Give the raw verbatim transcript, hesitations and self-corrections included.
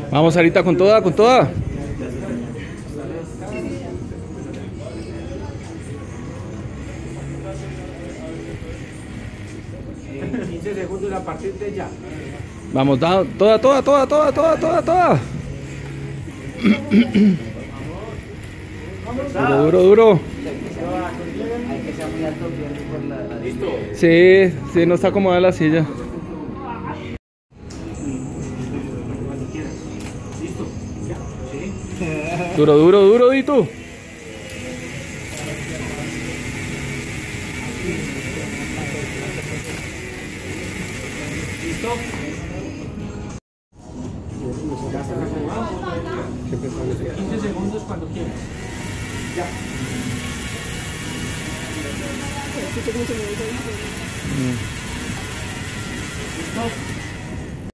Vamos ahorita con toda, con toda. quince segundos a partir de ya. Vamos, da, toda, toda, toda, toda, toda, toda, toda. Duro, duro, duro. Hay que ser muy alto por la... ¿Listo? Sí, sí, no está acomodada la silla. ¿Listo? ¿Ya? Sí. Duro, duro, duro, Dito. ¿Listo? quince segundos cuando quieras. Ya. ¿Listo?